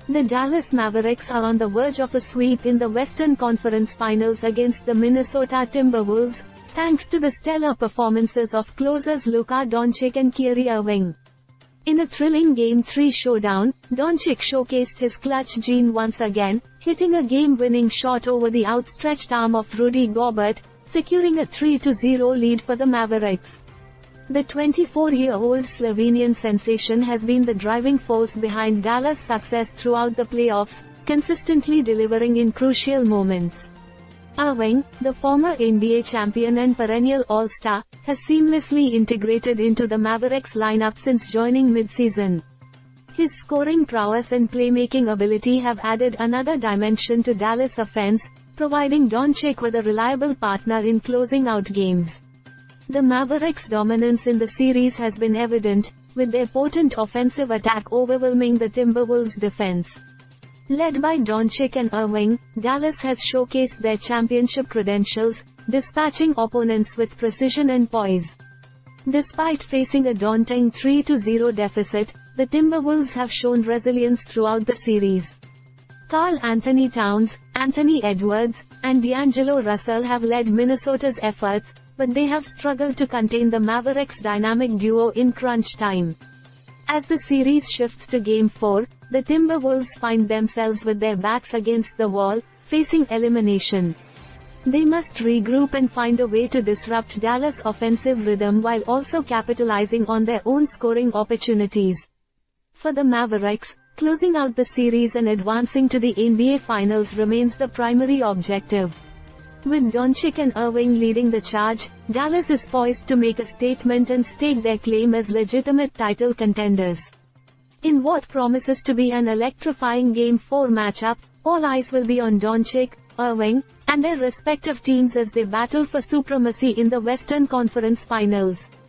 The Dallas Mavericks are on the verge of a sweep in the Western Conference Finals against the Minnesota Timberwolves, thanks to the stellar performances of closers Luka Doncic and Kyrie Irving. In a thrilling Game 3 showdown, Doncic showcased his clutch gene once again, hitting a game-winning shot over the outstretched arm of Rudy Gobert, securing a 3-0 lead for the Mavericks. The 24-year-old Slovenian sensation has been the driving force behind Dallas' success throughout the playoffs, consistently delivering in crucial moments. Irving, the former NBA champion and perennial All-Star, has seamlessly integrated into the Mavericks lineup since joining mid-season. His scoring prowess and playmaking ability have added another dimension to Dallas' offense, providing Doncic with a reliable partner in closing out games. The Mavericks' dominance in the series has been evident, with their potent offensive attack overwhelming the Timberwolves' defense. Led by Doncic and Irving, Dallas has showcased their championship credentials, dispatching opponents with precision and poise. Despite facing a daunting 3-0 deficit, the Timberwolves have shown resilience throughout the series. Karl-Anthony Towns, Anthony Edwards, and D'Angelo Russell have led Minnesota's efforts, but they have struggled to contain the Mavericks' dynamic duo in crunch time. As the series shifts to Game 4, the Timberwolves find themselves with their backs against the wall, facing elimination. They must regroup and find a way to disrupt Dallas' offensive rhythm while also capitalizing on their own scoring opportunities. For the Mavericks, closing out the series and advancing to the NBA Finals remains the primary objective. With Doncic and Irving leading the charge, Dallas is poised to make a statement and stake their claim as legitimate title contenders. In what promises to be an electrifying Game 4 matchup, all eyes will be on Doncic, Irving, and their respective teams as they battle for supremacy in the Western Conference Finals.